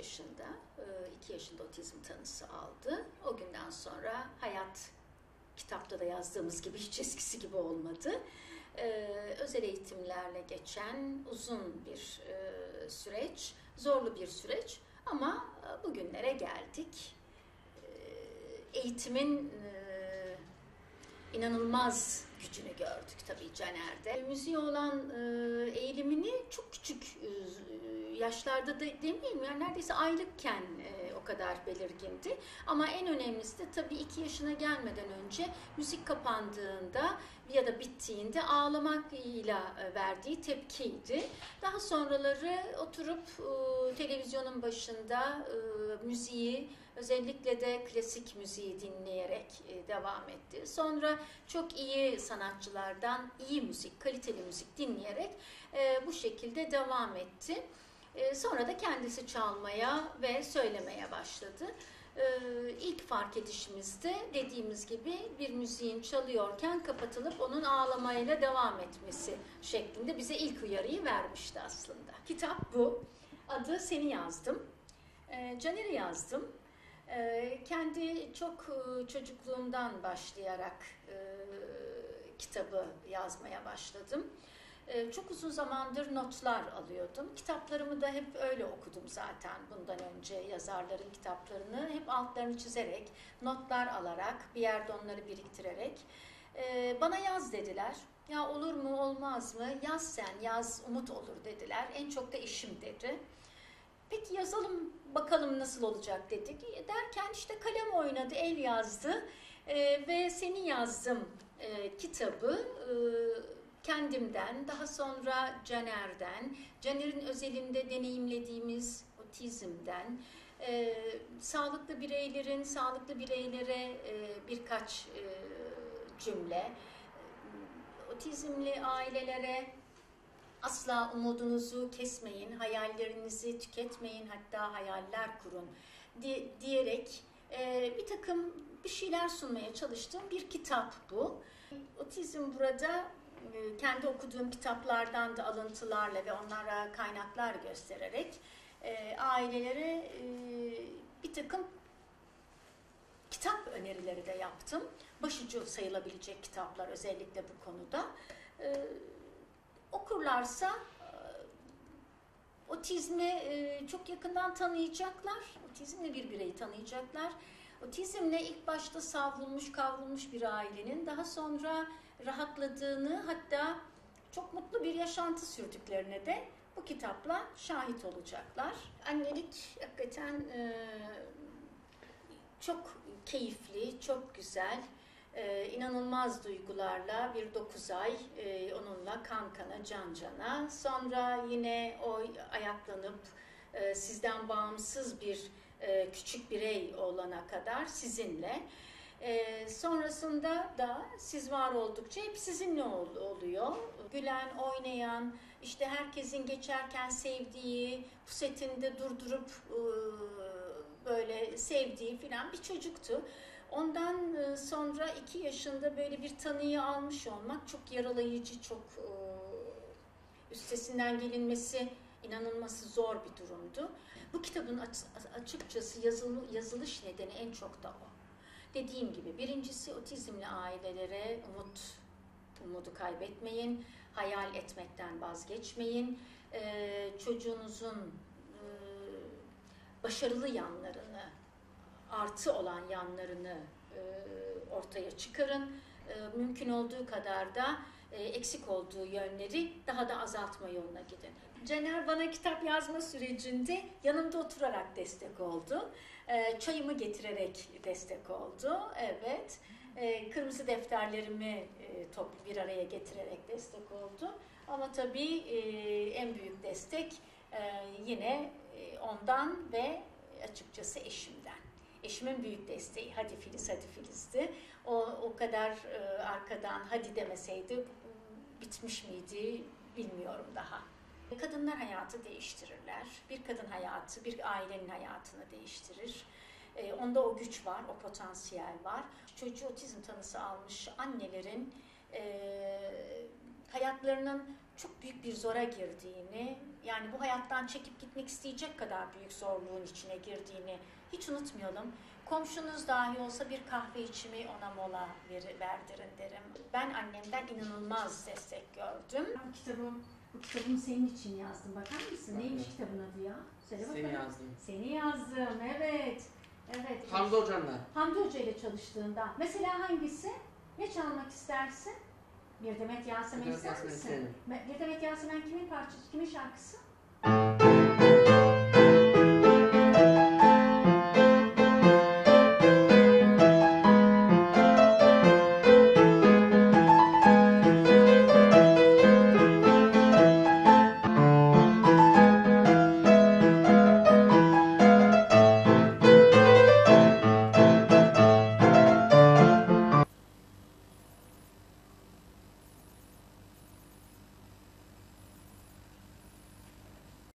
yaşında. 2 yaşında otizm tanısı aldı. O günden sonra hayat kitapta da yazdığımız gibi hiç eskisi gibi olmadı. Özel eğitimlerle geçen uzun bir süreç, zorlu bir süreç ama bugünlere geldik. Eğitimin inanılmaz gücünü gördük tabii Caner'de. Müziğe olan eğilimini çok küçük yaşlarda da demeyeyim, yani neredeyse aylıkken o kadar belirgindi. Ama en önemlisi de tabii 2 yaşına gelmeden önce müzik kapandığında ya da bittiğinde ağlamakla verdiği tepkiydi. Daha sonraları oturup televizyonun başında müziği, özellikle de klasik müziği dinleyerek devam etti. Sonra çok iyi sanatçılardan iyi müzik, kaliteli müzik dinleyerek bu şekilde devam etti. Sonra da kendisi çalmaya ve söylemeye başladı. İlk fark edişimizde dediğimiz gibi bir müziğin çalıyorken kapatılıp onun ağlamayla devam etmesi şeklinde bize ilk uyarıyı vermişti aslında. Kitap bu. Adı Seni Yazdım. Caner'i yazdım. Kendi çok çocukluğumdan başlayarak kitabı yazmaya başladım. Çok uzun zamandır notlar alıyordum. Kitaplarımı da hep öyle okudum zaten bundan önce, yazarların kitaplarını. Hep altlarını çizerek, notlar alarak, bir yerde onları biriktirerek. Bana yaz dediler. Ya olur mu olmaz mı? Yaz sen, yaz umut olur dediler. En çok da eşim dedi. Peki yazalım bakalım nasıl olacak dedik. Derken işte kalem oynadı, el yazdı ve Seni Yazdım kitabı kendimden, daha sonra Caner'den, Caner'in özelinde deneyimlediğimiz otizmden, sağlıklı bireylerin, sağlıklı bireylere birkaç cümle, otizmli ailelere asla umudunuzu kesmeyin, hayallerinizi tüketmeyin, hatta hayaller kurun diyerek bir şeyler sunmaya çalıştığım bir kitap bu. Otizm burada kendi okuduğum kitaplardan da alıntılarla ve onlara kaynaklar göstererek ailelere bir takım kitap önerileri de yaptım. Başucu sayılabilecek kitaplar özellikle bu konuda. Okurlarsa otizmi çok yakından tanıyacaklar, otizmli bir bireyi tanıyacaklar. Otizmle ilk başta savrulmuş, kavrulmuş bir ailenin daha sonra rahatladığını, hatta çok mutlu bir yaşantı sürdüklerine de bu kitapla şahit olacaklar. Annelik hakikaten çok keyifli, çok güzel. İnanılmaz duygularla bir 9 ay onunla kan kana, can cana. Sonra yine o ayaklanıp sizden bağımsız bir küçük birey olana kadar sizinle. Sonrasında da siz var oldukça hep sizinle oluyor. Gülen, oynayan, işte herkesin geçerken sevdiği, pusetinde durdurup böyle sevdiği filan bir çocuktu. Ondan sonra 2 yaşında böyle bir tanıyı almış olmak çok yaralayıcı, çok üstesinden gelinmesi, inanılması zor bir durumdu. Bu kitabın açıkçası yazılış nedeni en çok da o. Dediğim gibi birincisi otizmli ailelere umudu kaybetmeyin, hayal etmekten vazgeçmeyin, çocuğunuzun başarılı yanlarını, artı olan yanlarını ortaya çıkarın. Mümkün olduğu kadar da eksik olduğu yönleri daha da azaltma yoluna gidin. Caner bana kitap yazma sürecinde yanımda oturarak destek oldu. Çayımı getirerek destek oldu. Evet. Kırmızı defterlerimi toplu bir araya getirerek destek oldu. Ama tabii en büyük destek yine ondan ve açıkçası eşimden. Eşimin büyük desteği, hadi Filiz, hadi Filiz'di. O kadar arkadan hadi demeseydi bitmiş miydi bilmiyorum daha. Kadınlar hayatı değiştirirler. Bir kadın hayatı, bir ailenin hayatını değiştirir. Onda o güç var, o potansiyel var. Çocuğu otizm tanısı almış annelerin hayatlarının çok büyük bir zora girdiğini yani bu hayattan çekip gitmek isteyecek kadar büyük zorluğun içine girdiğini hiç unutmayalım. Komşunuz dahi olsa bir kahve içimi ona mola verdirin derim. Ben annemden inanılmaz destek gördüm. Bu kitabımı senin için yazdım. Bakar mısın? Neymiş kitabın adı ya? Söyle bakalım. Seni yazdım. Seni yazdım, evet. Evet. Hamdi Hoca'nla. Hamdi Hoca ile çalıştığında. Mesela hangisi? Ne çalmak istersin? Bir Demet Yasemen ister misin? Bir Demet Yasemen kimin parçası, kimin şarkısı?